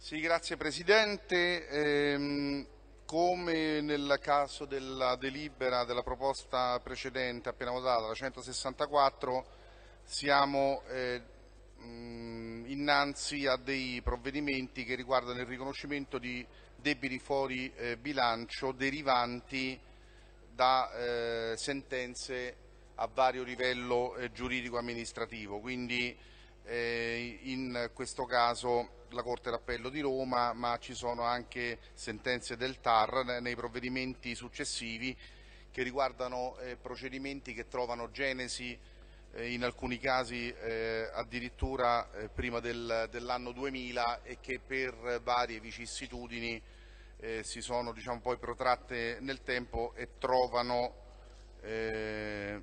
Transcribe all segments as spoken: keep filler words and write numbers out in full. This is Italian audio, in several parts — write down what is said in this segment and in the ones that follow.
Sì, grazie Presidente. Ehm, come nel caso della delibera della proposta precedente appena votata, la centosessantaquattro, siamo eh, mh, innanzi a dei provvedimenti che riguardano il riconoscimento di debiti fuori eh, bilancio derivanti da eh, sentenze a vario livello eh, giuridico-amministrativo. Quindi eh, in questo caso la Corte d'Appello di Roma, ma ci sono anche sentenze del T A R nei provvedimenti successivi che riguardano eh, procedimenti che trovano genesi eh, in alcuni casi eh, addirittura eh, prima del, dell'anno duemila e che per varie vicissitudini eh, si sono diciamo, poi protratte nel tempo e trovano eh,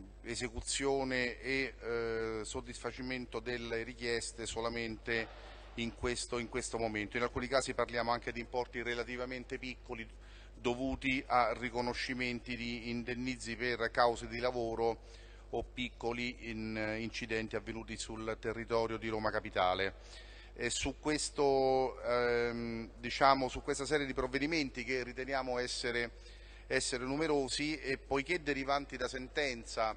esecuzione e eh, soddisfacimento delle richieste solamente in questo, in questo momento. In alcuni casi parliamo anche di importi relativamente piccoli dovuti a riconoscimenti di indennizi per cause di lavoro o piccoli in incidenti avvenuti sul territorio di Roma Capitale. E su, questo, ehm, diciamo, su questa serie di provvedimenti che riteniamo essere, essere numerosi e poiché derivanti da sentenza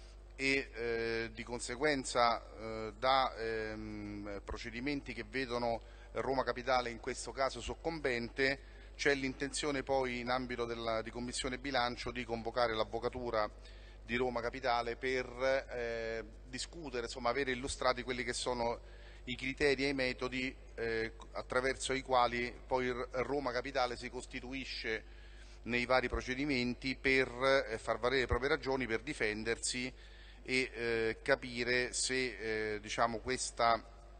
e eh, di conseguenza eh, da ehm, procedimenti che vedono Roma Capitale in questo caso soccombente, c'è l'intenzione poi in ambito della, di Commissione Bilancio di convocare l'Avvocatura di Roma Capitale per eh, discutere, insomma avere illustrati quelli che sono i criteri e i metodi eh, attraverso i quali poi Roma Capitale si costituisce nei vari procedimenti per eh, far valere le proprie ragioni, per difendersi e eh, capire se eh, diciamo, questa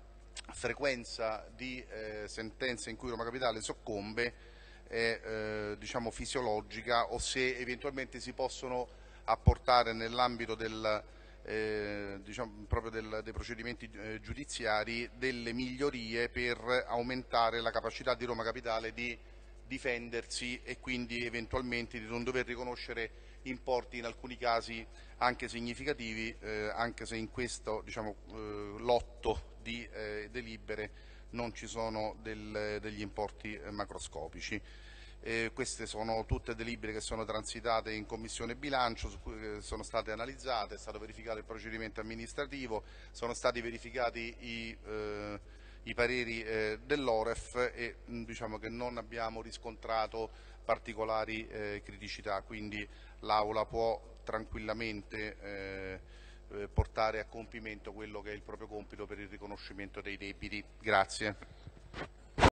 frequenza di eh, sentenze in cui Roma Capitale soccombe è eh, diciamo, fisiologica o se eventualmente si possono apportare nell'ambito del, eh, diciamo, proprio del, dei procedimenti eh, giudiziari delle migliorie per aumentare la capacità di Roma Capitale di difendersi e quindi eventualmente di non dover riconoscere importi in alcuni casi anche significativi, eh, anche se in questo diciamo, eh, lotto di eh, delibere non ci sono del, degli importi eh, macroscopici. Eh, queste sono tutte delibere che sono transitate in Commissione Bilancio, su cui eh, sono state analizzate, è stato verificato il procedimento amministrativo, sono stati verificati i, eh, i pareri eh, dell'Oref e mh, diciamo che non abbiamo riscontrato particolari eh, criticità, quindi l'Aula può tranquillamente eh, eh, portare a compimento quello che è il proprio compito per il riconoscimento dei debiti. Grazie.